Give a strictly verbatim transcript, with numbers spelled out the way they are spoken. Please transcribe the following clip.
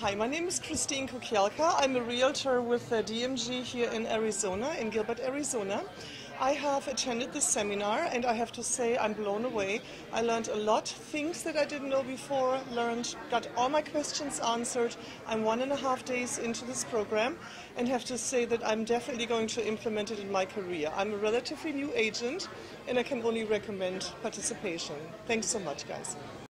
Hi, my name is Christine Kukielka. I'm a realtor with the D M G here in Arizona, in Gilbert, Arizona. I have attended this seminar and I have to say I'm blown away. I learned a lot, things that I didn't know before, learned, got all my questions answered. I'm one and a half days into this program and have to say that I'm definitely going to implement it in my career. I'm a relatively new agent and I can only recommend participation. Thanks so much, guys.